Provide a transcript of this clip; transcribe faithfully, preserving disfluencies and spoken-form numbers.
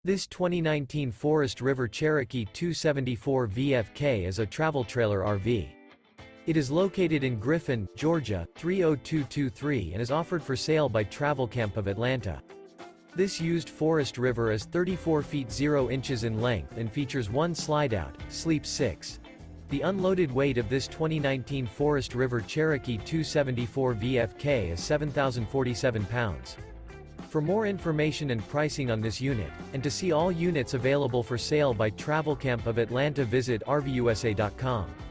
This twenty nineteen Forest River Cherokee two seventy-four V F K is a travel trailer R V. It is located in Griffin, Georgia, three oh two two three and is offered for sale by Travelcamp of Atlanta. This used Forest River is thirty-four feet zero inches in length and features one slideout, sleeps six. The unloaded weight of this twenty nineteen Forest River Cherokee two seventy-four V F K is seven thousand forty-seven pounds. For more information and pricing on this unit, and to see all units available for sale by Travelcamp of Atlanta, visit R V U S A dot com.